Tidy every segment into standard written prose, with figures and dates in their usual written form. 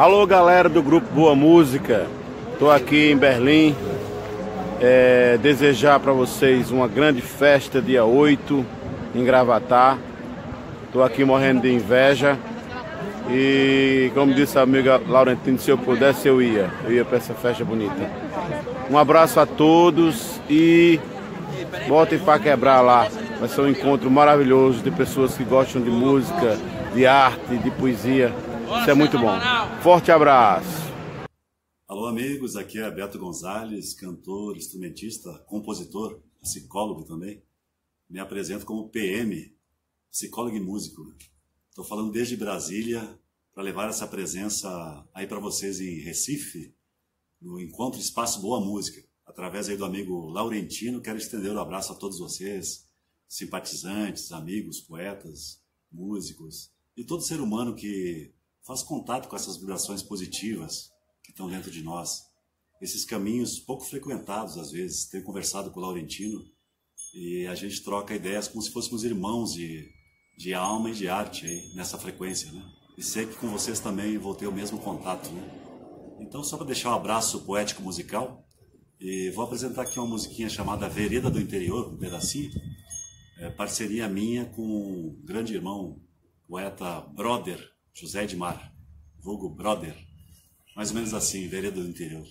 Alô galera do grupo Boa Música, estou aqui em Berlim, desejar para vocês uma grande festa dia 8 em Gravatá. Estou aqui morrendo de inveja e, como disse a amiga Laurentino, se eu pudesse eu ia para essa festa bonita. Um abraço a todos e voltem para quebrar lá. Vai ser um encontro maravilhoso de pessoas que gostam de música, de arte, de poesia. Isso é muito bom. Forte abraço. Alô amigos, aqui é Beto Gonzalez, cantor, instrumentista, compositor, psicólogo também. Me apresento como PM, psicólogo e músico. Estou falando desde Brasília para levar essa presença aí para vocês em Recife, no Encontro Espaço Boa Música. Através aí do amigo Laurentino, quero estender um abraço a todos vocês, simpatizantes, amigos, poetas, músicos e todo ser humano que faz contato com essas vibrações positivas que estão dentro de nós. Esses caminhos pouco frequentados às vezes. Tenho conversado com o Laurentino e a gente troca ideias como se fôssemos irmãos de alma e de arte aí, nessa frequência, né? E sei que com vocês também vou ter o mesmo contato, né? Então, só para deixar um abraço poético musical, e vou apresentar aqui uma musiquinha chamada Vereda do Interior, um pedacinho, parceria minha com o grande irmão, poeta Brother, José Edmar, vulgo Brother, mais ou menos assim, Vereda do Interior.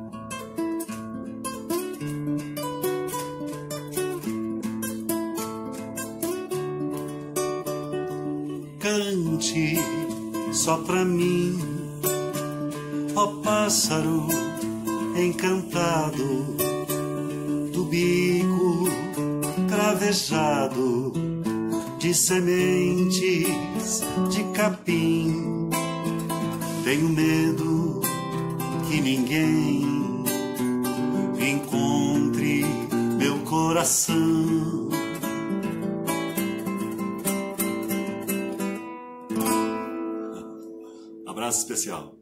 Cante só pra mim, ó pássaro encantado, do bico cravejado de sementes de capim. Tenho medo que ninguém encontre meu coração. Abraço especial.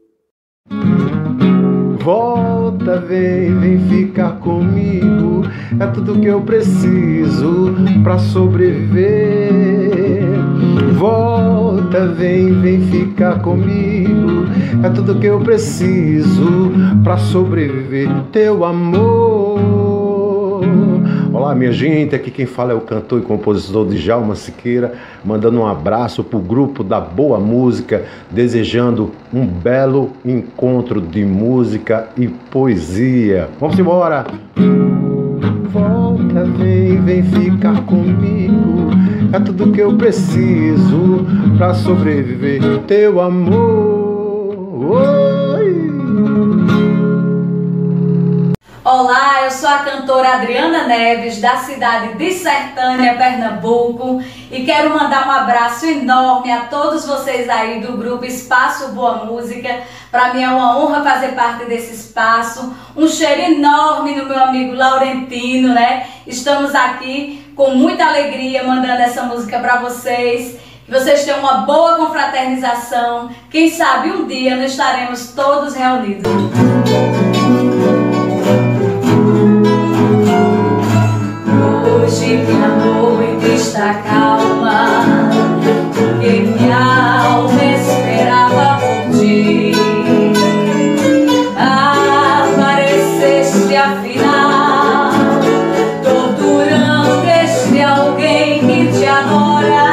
Volta, vem ficar comigo. É tudo que eu preciso pra sobreviver. Volta, vem ficar comigo. É tudo que eu preciso pra sobreviver. Teu amor. Olá, minha gente, aqui quem fala é o cantor e compositor Djalma Siqueira, mandando um abraço pro grupo da Boa Música, desejando um belo encontro de música e poesia. Vamos embora! Volta, vem ficar comigo, é tudo que eu preciso pra sobreviver. Teu amor. Oi. Olá, eu sou a cantora Adriana Neves, da cidade de Sertânia, Pernambuco, e quero mandar um abraço enorme a todos vocês aí do grupo Espaço Boa Música. Para mim é uma honra fazer parte desse espaço. Um cheiro enorme no meu amigo Laurentino, né? Estamos aqui com muita alegria mandando essa música para vocês. Que vocês tenham uma boa confraternização. Quem sabe um dia nós estaremos todos reunidos. Hoje que a noite está calma, que minha alma esperava por ti. Apareceste afinal, torturando este alguém que te adora.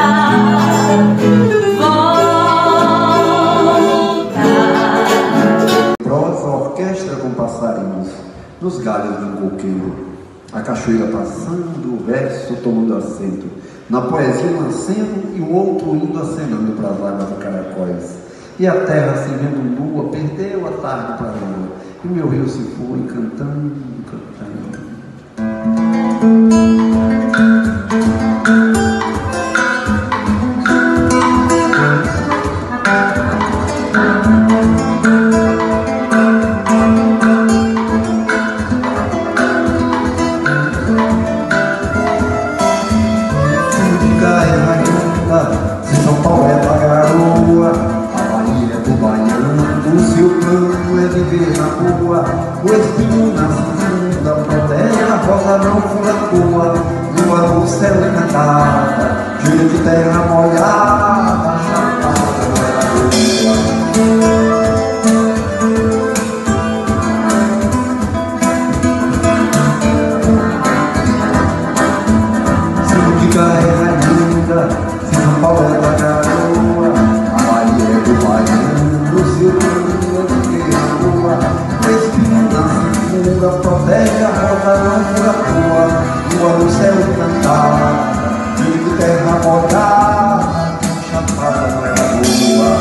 Volta. Prosa, orquestra com passarinhos nos galhos de um coqueiro. A cachoeira passando, o verso tomando assento, na poesia um aceno e o outro indo acenando para as águas de caracóis. E a terra se vendo nua, perdeu a tarde para a lua, e o meu rio se foi cantando, cantando. O espinho na segunda protege, a rosa não flatua, lua no céu encantada, cheia de terra molhada, chapada, namorar, chapada não era boa.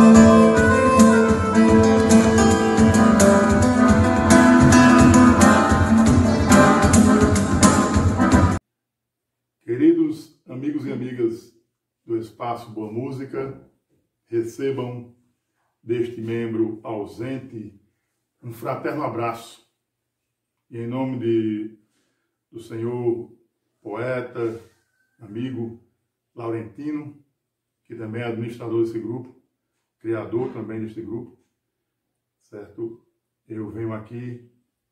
Queridos amigos e amigas do Espaço Boa Música, recebam deste membro ausente um fraterno abraço. E em nome do senhor poeta, amigo Laurentino, que também é administrador desse grupo, criador também deste grupo, certo? Eu venho aqui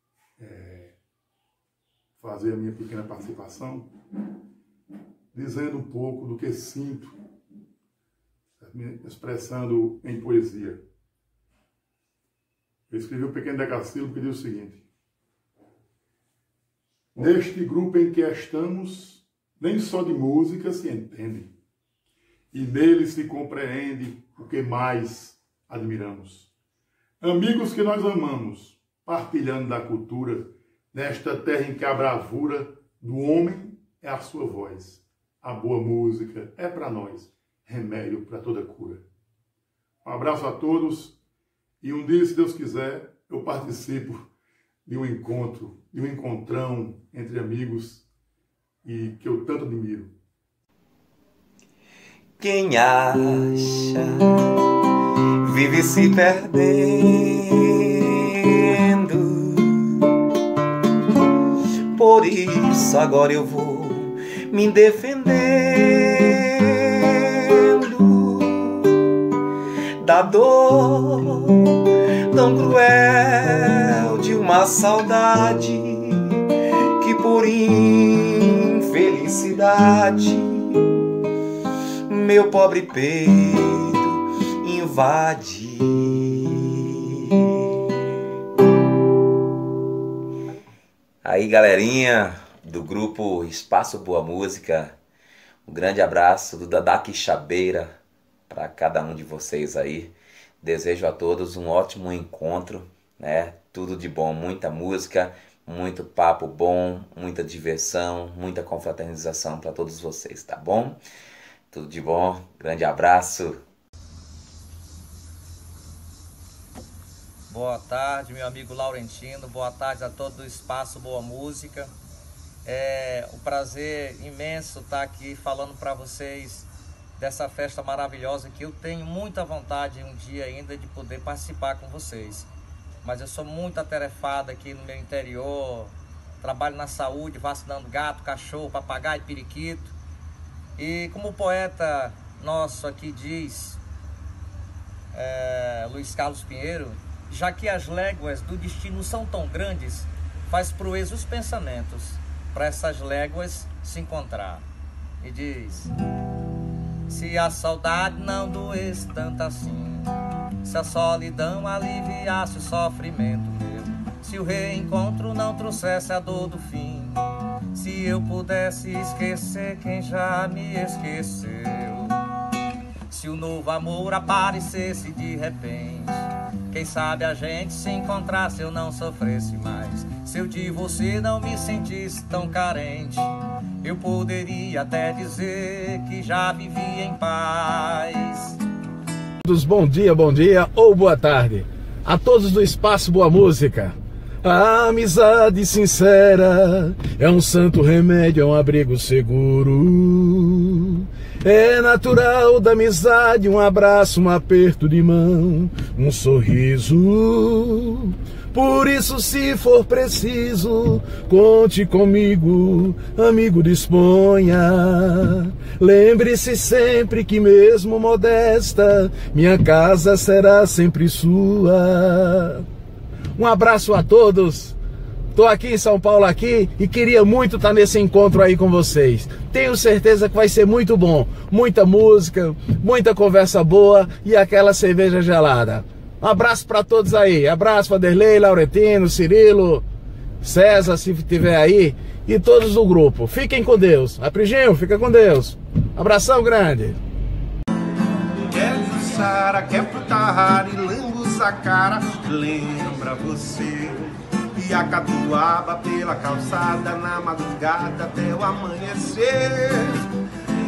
fazer a minha pequena participação, dizendo um pouco do que sinto, me expressando em poesia. Eu escrevi um pequeno decassílabo que diz o seguinte: neste grupo em que estamos, nem só de música se entende, e nele se compreende o que mais admiramos. Amigos que nós amamos, partilhando da cultura, nesta terra em que a bravura do homem é a sua voz. A boa música é para nós remédio para toda cura. Um abraço a todos e um dia, se Deus quiser, eu participo de um encontro, de um encontrão entre amigos e que eu tanto admiro. Quem acha vive se perdendo, por isso agora eu vou me defendendo da dor tão cruel de uma saudade que por infelicidade meu pobre peito invade. Aí, galerinha do grupo Espaço Boa Música, um grande abraço do Dadá Quixabeira para cada um de vocês aí. Desejo a todos um ótimo encontro, né? Tudo de bom, muita música, muito papo bom, muita diversão, muita confraternização para todos vocês, tá bom? Tudo de bom, grande abraço. Boa tarde, meu amigo Laurentino, boa tarde a todos do Espaço Boa Música. É um prazer imenso estar aqui falando para vocês dessa festa maravilhosa que eu tenho muita vontade um dia ainda de poder participar com vocês. Mas eu sou muito atarefado aqui no meu interior, trabalho na saúde, vacinando gato, cachorro, papagaio, periquito. E como o poeta nosso aqui diz, Luiz Carlos Pinheiro, já que as léguas do destino são tão grandes, faz proeza os pensamentos para essas léguas se encontrar. E diz: se a saudade não doesse tanto assim, se a solidão aliviasse o sofrimento meu, se o reencontro não trouxesse a dor do fim, se eu pudesse esquecer quem já me esqueceu, se o novo amor aparecesse de repente, quem sabe a gente se encontrasse, eu não sofresse mais. Se eu de você não me sentisse tão carente, eu poderia até dizer que já vivi em paz. Bom dia ou boa tarde a todos do Espaço Boa Música. A amizade sincera é um santo remédio, é um abrigo seguro. É natural da amizade um abraço, um aperto de mão, um sorriso. Por isso, se for preciso, conte comigo, amigo, disponha. Lembre-se sempre que mesmo modesta, minha casa será sempre sua. Um abraço a todos. Estou aqui em São Paulo aqui e queria muito estar nesse encontro aí com vocês. Tenho certeza que vai ser muito bom. Muita música, muita conversa boa e aquela cerveja gelada. Um abraço para todos aí. Abraço, Vanderlei, Laurentino, Cirilo, César, se tiver aí, e todos do grupo. Fiquem com Deus. Apriginho, fica com Deus. Abração grande. Quer Jussara, quer Putahari, Langusacara, lembra você? E a catuaba pela calçada na madrugada até o amanhecer.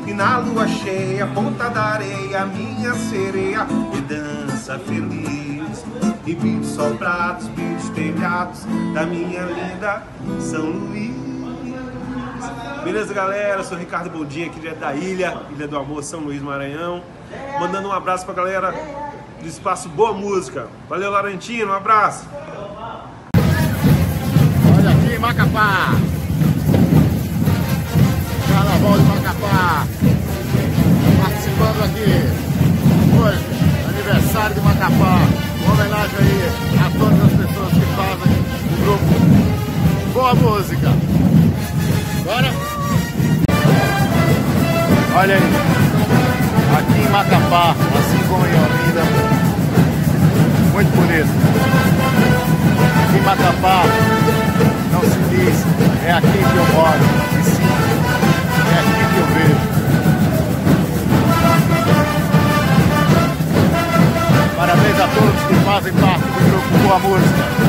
E na lua cheia, ponta da areia, minha sereia e dança feliz. E vídeos soprados, vídeos telhados da minha linda São Luís. Beleza, galera? Eu sou o Ricardo Boldin, aqui direto da Ilha do Amor, São Luís, Maranhão. Mandando um abraço pra galera do Espaço Boa Música. Valeu, Laurentino, um abraço. Olha aqui, Macapá. Carnaval de Macapá. Participando aqui hoje, aniversário de Macapá. Uma homenagem aí a todas as pessoas que fazem o grupo Boa Música. Bora? Olha aí, aqui em Macapá, assim como em Olinda, muito bonito. Aqui em Macapá não se diz é aqui que eu moro, e sim é aqui que eu vejo. Parabéns a todos que fazem parte do grupo Boa Música.